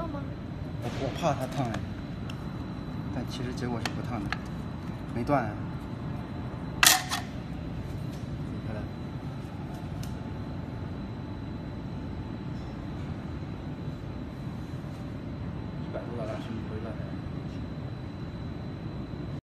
烫吗？ 我怕它烫哎，但其实结果是不烫的，没断啊。